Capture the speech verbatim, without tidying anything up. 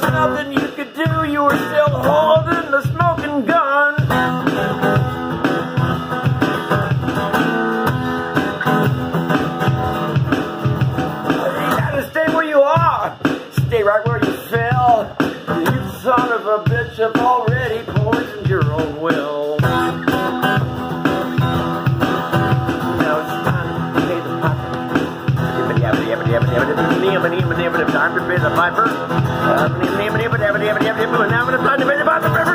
nothing you could do, you were still holding the smoking gun. You gotta stay where you are, stay right where you fell. You son of a bitch have already poisoned your own will. Now it's time to pay the piper. Time to pay the piper. Now it's time to pay the piper.